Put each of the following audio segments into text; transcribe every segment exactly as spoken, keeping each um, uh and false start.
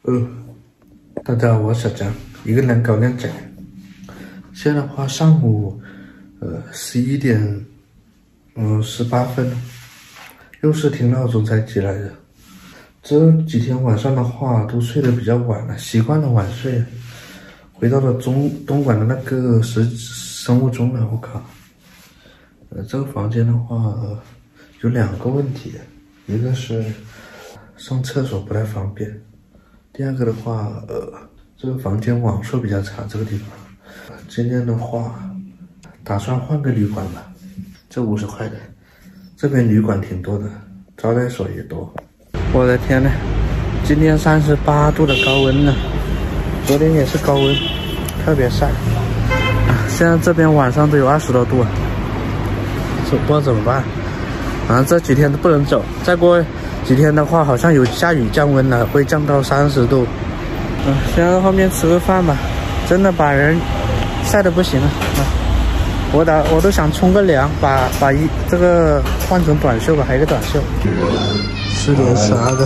嗯，大家好，我是小张，一个人搞靓仔。现在的话，上午呃十一点嗯十八分，又是听闹钟才起来的。这几天晚上的话，都睡得比较晚了，习惯了晚睡，回到了中东莞的那个时生物钟了。我靠！呃，这个房间的话、呃、有两个问题，一个是上厕所不太方便。第二个的话，呃，这个房间网速比较差，这个地方。今天的话，打算换个旅馆吧，这五十块的，这边旅馆挺多的，招待所也多。我的天呐，今天三十八度的高温呢，昨天也是高温，特别晒。啊，现在这边晚上都有二十多度啊，不知道怎么办。反正这几天都不能走，再过几天的话，好像有下雨降温了，会降到三十度。嗯，先在后面吃个饭吧，真的把人晒得不行了啊！我打我都想冲个凉，把把一这个换成短袖吧，还有一个短袖。吃点啥的？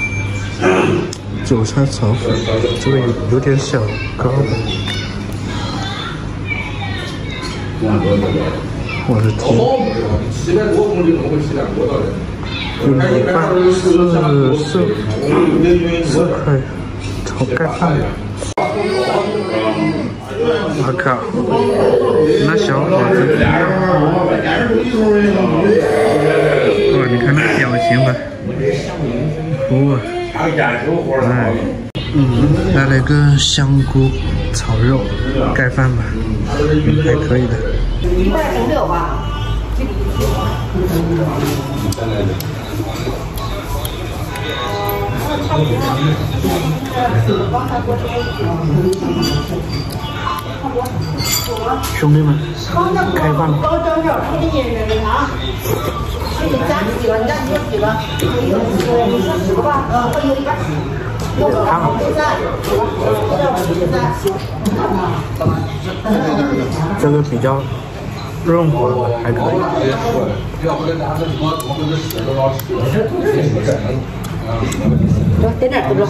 韭菜炒粉，这个有点小高。我的天！七百多公斤，我七两多少人？有饭是四四块，炒盖饭。我靠，那小伙子，哇，你看那表情吧，哇，哎，嗯，来了个香菇炒肉盖饭吧，嗯，还可以的。一百零六吧。兄弟们，开饭了！汤，这个比较润滑，还可以。多点点猪肉。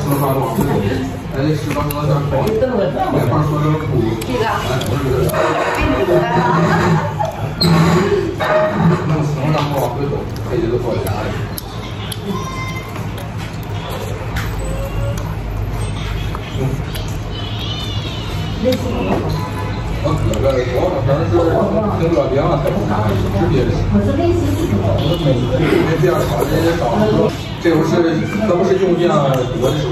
这个。 这不是，这不是用酱我的手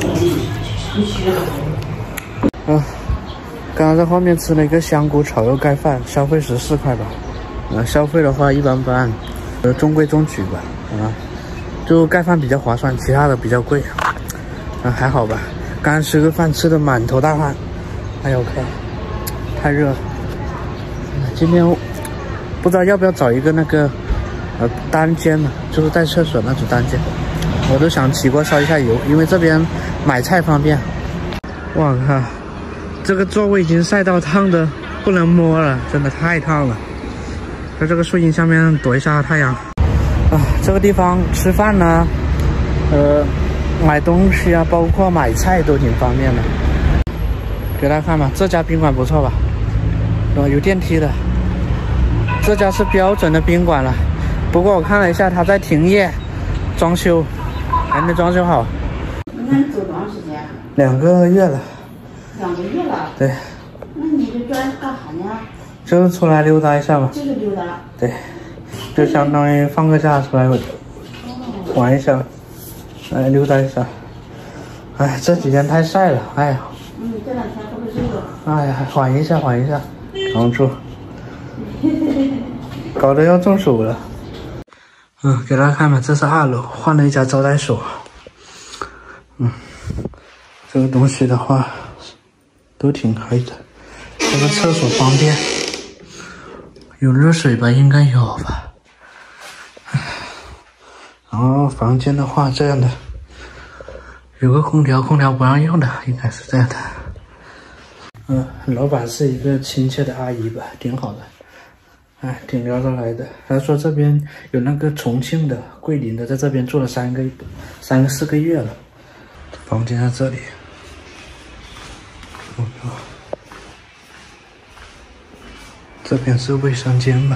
啊，刚刚在后面吃了一个香菇炒肉盖饭，消费十四块吧。呃，消费的话一般般，呃，中规中矩吧。啊，就盖饭比较划算，其他的比较贵。啊，还好吧。刚吃个饭，吃的满头大汗。哎呦，看，太热了。今天不知道要不要找一个那个呃单间呢，就是带厕所那种单间。我都想起锅烧一下油，因为这边买菜方便。我靠，这个座位已经晒到烫的不能摸了，真的太烫了。在这个树荫下面躲一下太阳。啊，这个地方吃饭呢，呃，买东西啊，包括买菜都挺方便的。给大家看吧，这家宾馆不错吧？是吧？有电梯的。这家是标准的宾馆了，不过我看了一下，它在停业，装修。还没装修好。 那你走多长时间？ 两个月了。 两个月了。 对。 那你这专干啥呢？ 就是出来溜达一下嘛。 就是溜达。 对，就相当于放个假出来玩一下，来溜达一下。哎，这几天太晒了，哎呀。 嗯，这两天都是热的。 哎呀，缓一下，缓一下，扛住。搞得要中暑了。嗯，给大家看吧，这是二楼，换了一家招待所。嗯，这个东西的话都挺可以的。这个厕所方便，有热水吧？应该有吧。然后房间的话，这样的，有个空调，空调不让用的，应该是这样的。嗯，老板是一个亲切的阿姨吧，挺好的。哎，挺聊得来的。他说这边有那个重庆的、桂林的，在这边做了三个、三个四个月了。 房间在这里。我靠，这边是卫生间吧？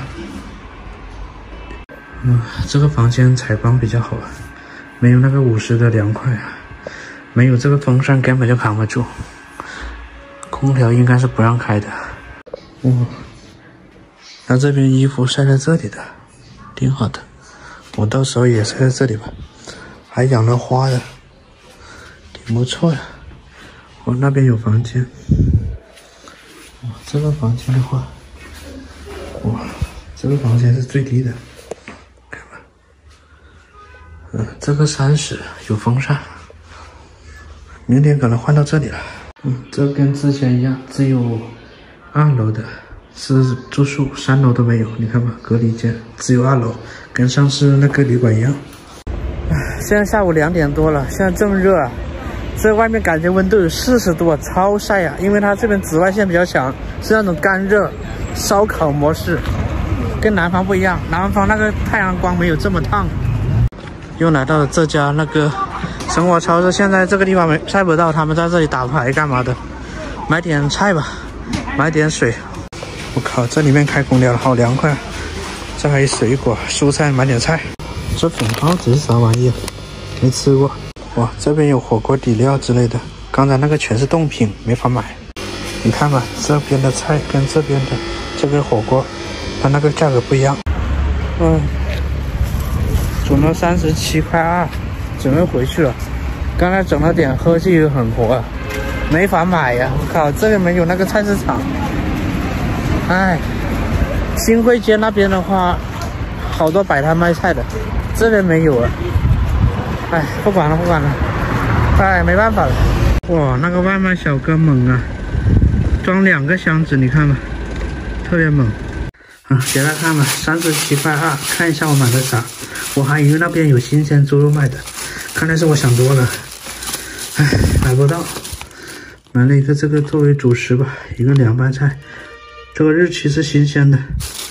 嗯，这个房间采光比较好，没有那个五十的凉快，没有这个风扇根本就扛不住。空调应该是不让开的。嗯，那这边衣服晒在这里的，挺好的。我到时候也晒在这里吧。还养了花的，挺不错的。我那边有房间。哇，这个房间的话，哇，这个房间是最低的，看吧。嗯，这个三十有风扇。明天可能换到这里了。嗯，这跟之前一样，只有二楼的是住宿，三楼都没有。你看吧，隔离间只有二楼，跟上次那个旅馆一样。现在下午两点多了，现在正热啊，在外面感觉温度有四十度啊，超晒啊！因为它这边紫外线比较强，是那种干热烧烤模式，跟南方不一样。南方那个太阳光没有这么烫。又来到了这家那个生活超市，现在这个地方没晒不到，他们在这里打牌干嘛的？买点菜吧，买点水。我靠，这里面开空调了，好凉快。这还有水果、蔬菜，买点菜。这粉包子是啥玩意？没吃过。哇，这边有火锅底料之类的，刚才那个全是冻品，没法买。你看吧，这边的菜跟这边的这个火锅，它那个价格不一样。嗯，总了三十七块二，准备回去了。刚才整了点喝气又很活啊，没法买呀！我靠，这边没有那个菜市场。哎，新会街那边的话，好多摆摊卖菜的，这边没有啊。哎，不管了，不管了，哎，没办法了。哇，那个外卖小哥猛啊，装两个箱子，你看吧，特别猛。啊，给大家看吧，三十七块二，看一下我买的啥。我还以为那边有新鲜猪肉卖的，看来是我想多了。哎，买不到，买了一个这个作为主食吧，一个凉拌菜，这个日期是新鲜的。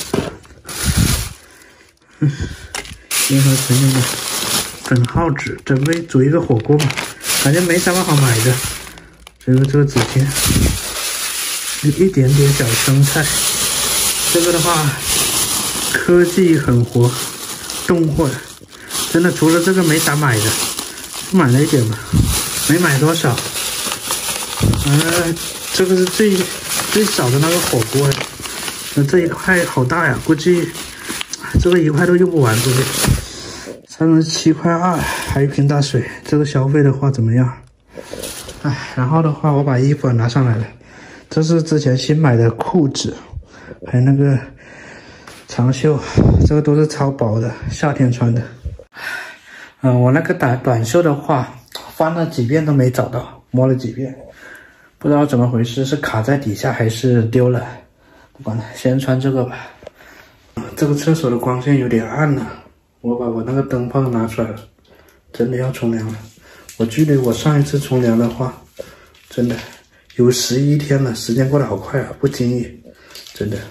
嗯，一盒纯正的粉耗纸，准备煮一个火锅嘛，感觉没什么好买的。这个这个纸巾，一点点小生菜。这个的话，科技很活，冻货的，真的除了这个没咋买的，买了一点吧，没买多少。呃，这个是最最少的那个火锅，那这一块好大呀，估计这个一块都用不完，这个三十七块二，还有一瓶大水，这个消费的话怎么样？哎，然后的话，我把衣服拿上来了，这是之前新买的裤子。还有那个长袖，这个都是超薄的，夏天穿的。嗯、呃，我那个短短袖的话，翻了几遍都没找到，摸了几遍，不知道怎么回事，是卡在底下还是丢了？不管了，先穿这个吧。这个厕所的光线有点暗了，我把我那个灯泡拿出来了，真的要冲凉了。我距离我上一次冲凉的话，真的有十一天了，时间过得好快啊，不经意。真的，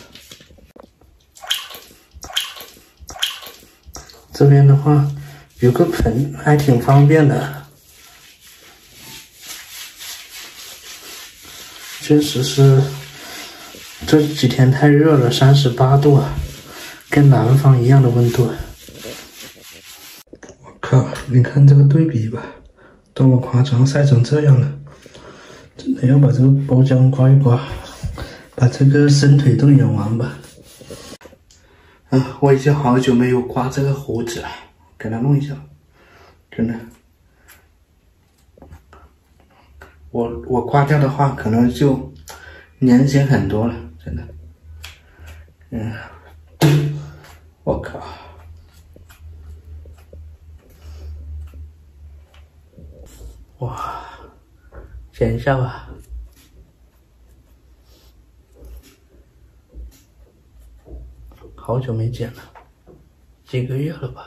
这边的话有个盆，还挺方便的。确实是这几天太热了，三十八度啊，跟南方一样的温度。我靠，你看这个对比吧，多么夸张，晒成这样了，真的要把这个包浆刮一刮。把这个伸腿都养完吧。啊，我已经好久没有刮这个胡子了，给它弄一下，真的。我我刮掉的话，可能就年轻很多了，真的。嗯，我靠。哇，剪一下吧。好久没剪了，几个月了吧。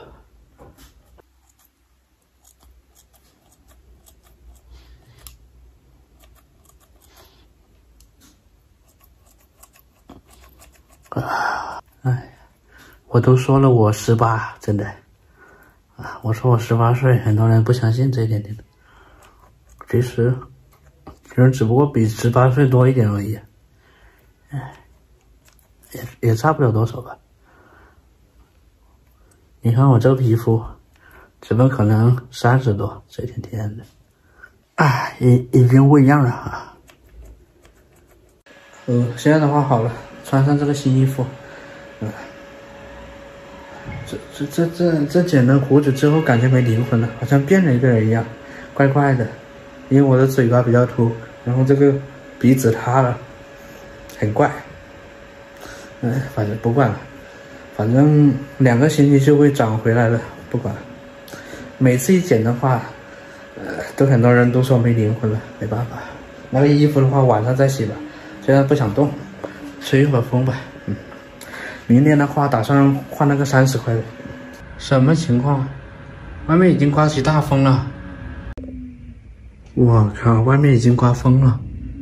啊，哎，我都说了我十八，真的啊，我说我十八岁，很多人不相信这一点点的。 其实其实只不过比十八岁多一点而已，哎，也也差不了多少吧。你看我这个皮肤，怎么可能三十多？这天天的，哎，已已经不一样了啊。呃，现在的话好了，穿上这个新衣服，嗯、呃，这这这这这剪了胡子之后，感觉没灵魂了，好像变了一个人一样，怪怪的。因为我的嘴巴比较凸，然后这个鼻子塌了，很怪。嗯、呃，反正不管了。反正两个星期就会长回来了，不管了。每次一剪的话，呃，都很多人都说没灵魂了，没办法。那个衣服的话，晚上再洗吧。现在不想动，吹一会儿风吧。嗯，明年的话，打算换那个三十块的。什么情况？外面已经刮起大风了。我靠，外面已经刮风了，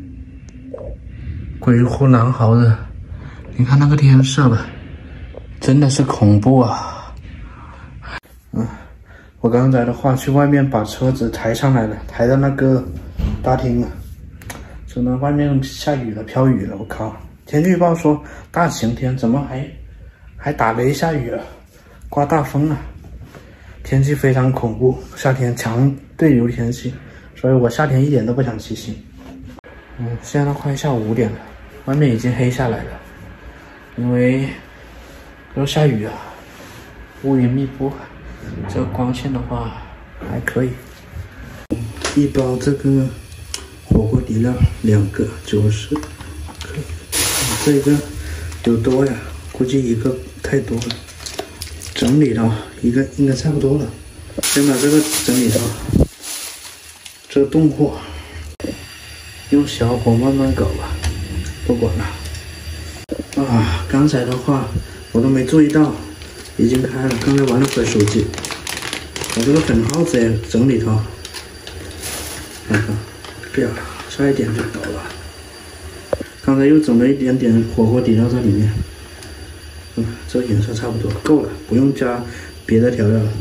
鬼哭狼嚎的。你看那个天色吧。真的是恐怖啊！嗯，我刚才的话去外面把车子抬上来了，抬到那个大厅了。真的，外面下雨了，飘雨了，我靠！天气预报说大晴天，怎么还还打雷下雨了，刮大风了？天气非常恐怖，夏天强对流天气，所以我夏天一点都不想骑行。嗯，现在快下午五点了，外面已经黑下来了，因为要下雨啊，乌云密布，这个光线的话还可以。一包这个火锅底料两个九十，可以。这个有多呀？估计一个太多了，整理了一个应该差不多了。先把这个整理好，这个冻货用小火慢慢搞吧，不管了。啊，刚才的话。我都没注意到，已经开了。刚才玩了会儿手机，把这个粉耗子也整理好。看看，不要，差一点就好了。刚才又整了一点点火锅底料在里面。嗯，这个颜色差不多，够了，不用加别的调料了。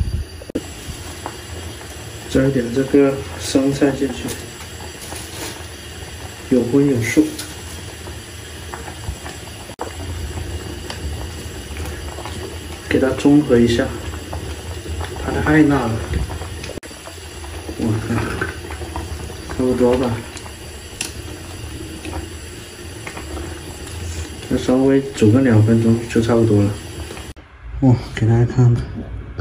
加一点这个生菜进去，有荤有素。给它中和一下，它太辣了。我看，差不多吧。再稍微煮个两分钟就差不多了。哦，给大家看吧，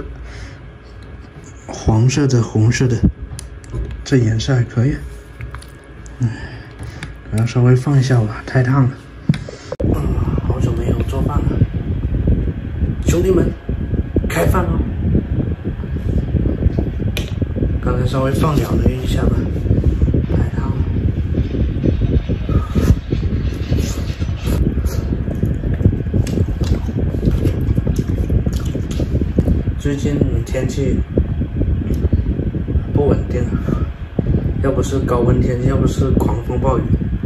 黄色的、红色的，这颜色还可以。嗯，给它稍微放一下吧，太烫了。啊，好久没有做饭了。兄弟们，开饭了！刚才稍微放凉了一下吧，太烫了。最近天气不稳定，要不是高温天气，要不是狂风暴雨，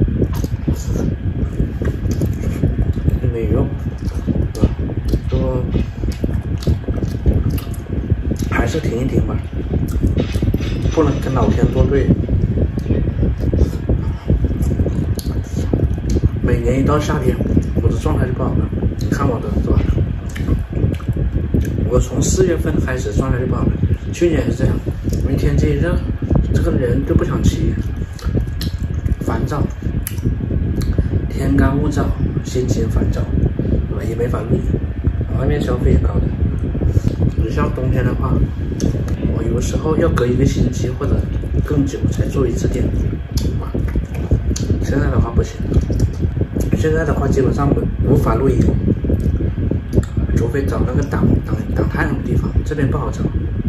没用。说还是停一停吧，不能跟老天作对。每年一到夏天，我的状态就不好了。你看我的是吧？我从四月份开始状态就不好了。去年也是这样，因为天气一热，这个人就不想骑，烦躁，天干物燥，心情烦躁，也没法录。外面消费也高的，你像冬天的话，我有时候要隔一个星期或者更久才做一次店。现在的话不行，现在的话基本上无法露营，除非找那个挡挡挡太阳的地方，这边不好找。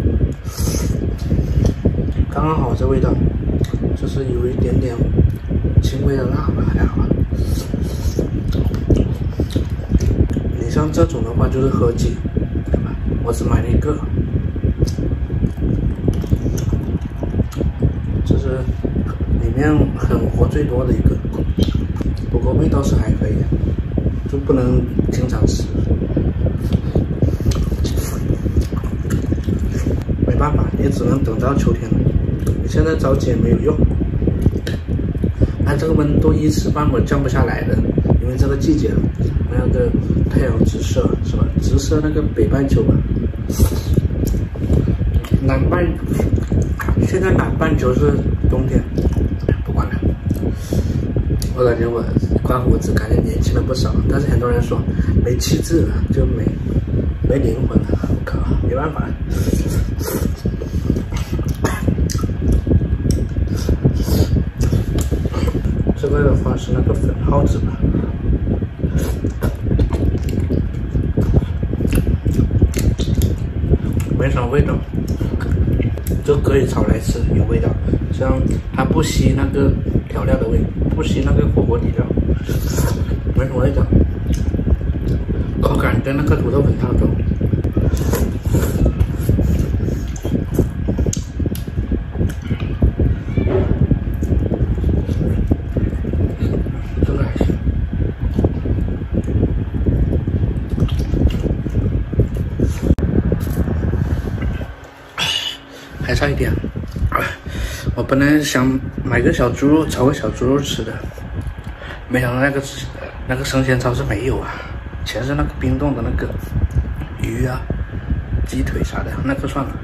刚刚好这味道，就是有一点点轻微的辣吧，还好。像这种的话就是合鸡，对吧？我只买了一个，这是里面很活最多的一个，不过味道是还可以，就不能经常吃。没办法，也只能等到秋天了。你现在着急也没有用。 它这个温度一时半会降不下来的，因为这个季节那个太阳直射是吧？直射那个北半球吧。南半现在南半球是冬天，不管了。我感觉我刮胡子，感觉年轻了不少，但是很多人说没气质了，就没没灵魂了。我靠，没办法。这个的话是那个粉耗子吧，没什么味道，就可以炒来吃，有味道。像它不吸那个调料的味，不吸那个火锅底料，没什么味道。口感跟那个土豆粉差不多。这个还行。还差一点。我本来想买个小猪肉，炒个小猪肉吃的，没想到那个那个生鲜超市没有啊，全是那个冰冻的那个鱼啊、鸡腿啥的，那个算了，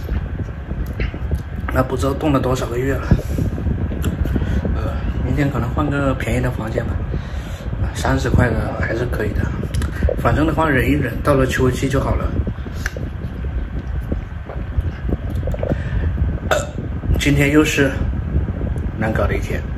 那不知道冻了多少个月了。呃，明天可能换个便宜的房间吧，三十块的还是可以的，反正的话忍一忍，到了秋季就好了。今天又是难搞的一天。